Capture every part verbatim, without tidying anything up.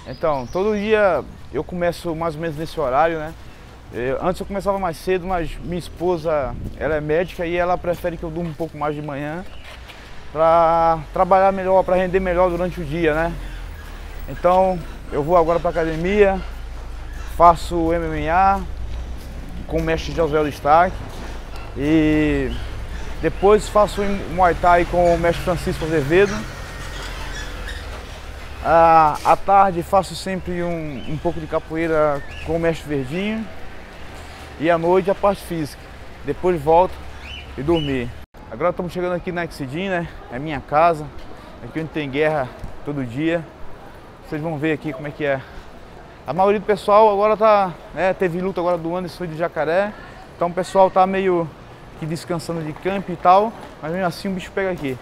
Então, todo dia eu começo mais ou menos nesse horário, né? Eu, antes eu começava mais cedo, mas minha esposa, ela é médica e ela prefere que eu durma um pouco mais de manhã para trabalhar melhor, para render melhor durante o dia, né? Então, eu vou agora para academia, faço M M A com o mestre Josué Destaque e depois faço Muay Thai com o mestre Francisco Azevedo. Ah, à tarde faço sempre um, um pouco de capoeira com o mestre Verdinho e à noite a parte física. Depois volto e dormir. Agora estamos chegando aqui na Exidin, né? É minha casa, aqui onde tem guerra todo dia. Vocês vão ver aqui como é que é. A maioria do pessoal agora tá, né, teve luta agora do Anderson e do Jacaré, então o pessoal tá meio que descansando de campo e tal, mas mesmo assim o bicho pega aqui.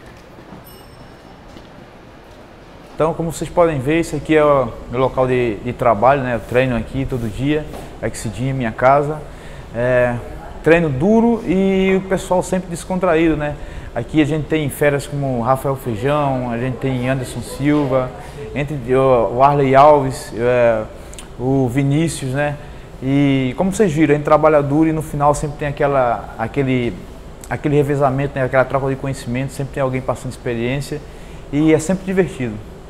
Então, como vocês podem ver, esse aqui é o meu local de, de trabalho, né? Eu treino aqui todo dia, Exidin é minha casa. É, treino duro e o pessoal sempre descontraído, né? Aqui a gente tem feras como Rafael Feijão, a gente tem Anderson Silva, entre o Arley Alves, é, o Vinícius, né? E como vocês viram, a gente trabalha duro e no final sempre tem aquela, aquele, aquele revezamento, né? Aquela troca de conhecimento, sempre tem alguém passando experiência e é sempre divertido.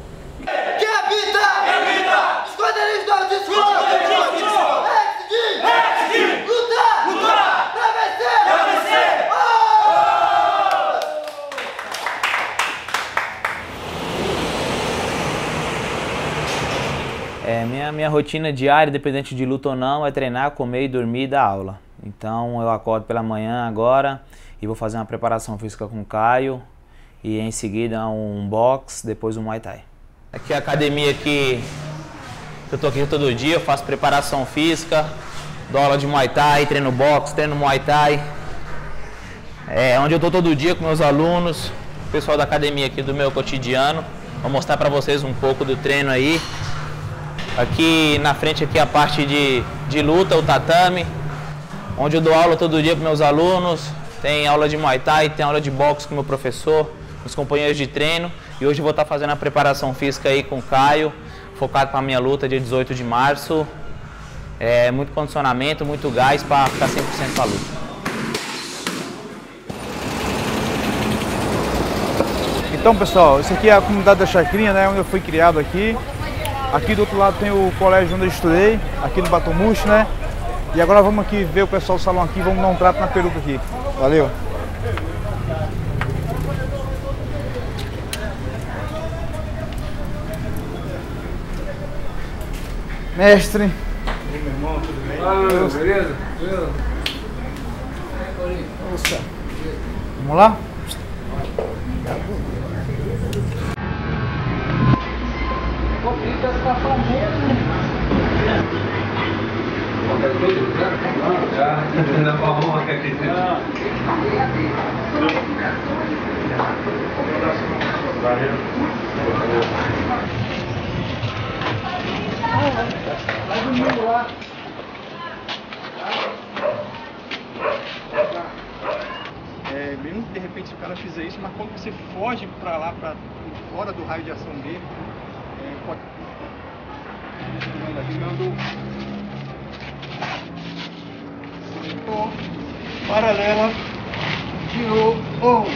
É, minha, minha rotina diária, independente de luta ou não, é treinar, comer e dormir e dar aula. Então eu acordo pela manhã agora e vou fazer uma preparação física com o Caio e em seguida um box, depois um Muay Thai. Aqui é a academia que eu tô aqui todo dia, eu faço preparação física, dou aula de Muay Thai, treino box, treino Muay Thai. É onde eu tô todo dia com meus alunos, o pessoal da academia aqui do meu cotidiano. Vou mostrar para vocês um pouco do treino aí. Aqui na frente aqui a parte de, de luta, o tatame, onde eu dou aula todo dia para meus alunos. Tem aula de Muay Thai, tem aula de boxe com o meu professor, os companheiros de treino. E hoje eu vou estar fazendo a preparação física aí com o Caio, focado para a minha luta dia dezoito de março. É muito condicionamento, muito gás para ficar cem por cento para a luta. Então pessoal, esse aqui é a comunidade da Chacrinha, né? Onde eu fui criado aqui. Aqui do outro lado tem o colégio onde eu estudei, aqui no Batomuxo, né? E agora vamos aqui ver o pessoal do salão aqui, vamos dar um trato na peruca aqui. Valeu! Mestre! E aí, meu irmão, tudo bem? Valeu, beleza? Beleza? Nossa. Vamos lá? Complica a situação mesmo. Qualquer coisa, né? Já, ainda com a mão aqui aqui. Vai domingo lá. É, mesmo que de repente o cara fizer isso, mas quando você foge pra lá, pra fora do raio de ação dele, é, pode... Entrou, paralela, girou, oh.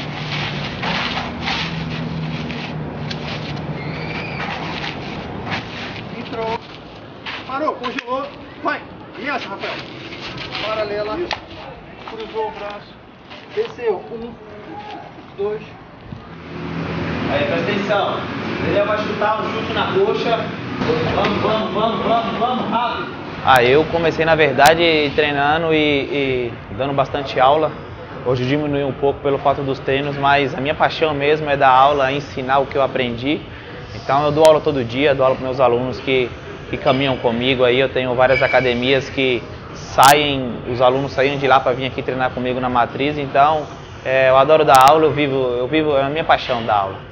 Entrou, parou, congelou, vai, e essa, Rafael? Paralela, isso. Cruzou o braço, desceu, um, dois. Aí, presta atenção, ele vai chutar um chute na coxa. Vamos, vamos, vamos, vamos, vamos, rápido. Ah, eu comecei na verdade treinando e, e dando bastante aula. Hoje diminui um pouco pelo fato dos treinos, mas a minha paixão mesmo é dar aula, ensinar o que eu aprendi. Então eu dou aula todo dia, dou aula para meus alunos que, que caminham comigo aí. Eu tenho várias academias que saem, os alunos saem de lá para vir aqui treinar comigo na matriz. Então é, eu adoro dar aula, eu vivo, eu vivo, é a minha paixão dar aula.